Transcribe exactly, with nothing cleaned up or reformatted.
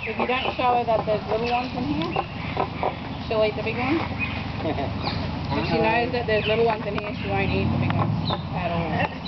If you don't show her that there's little ones in here, she'll eat the big ones. If she knows that there's little ones in here, she won't eat the big ones at all.